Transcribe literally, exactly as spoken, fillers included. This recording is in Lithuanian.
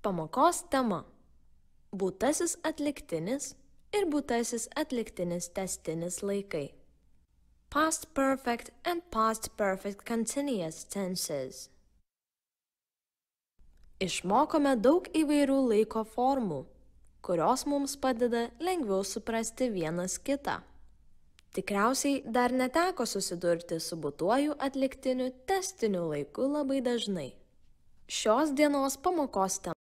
Pamokos tema – būtasis atliktinis ir būtasis atliktinis tęstinis laikai. Past perfect and past perfect continuous tenses. Išmokome daug įvairių laiko formų, kurios mums padeda lengviau suprasti vienas kitą. Tikriausiai dar neteko susidurti su būtuoju atliktiniu tęstiniu laiku labai dažnai. Šios dienos pamokos tema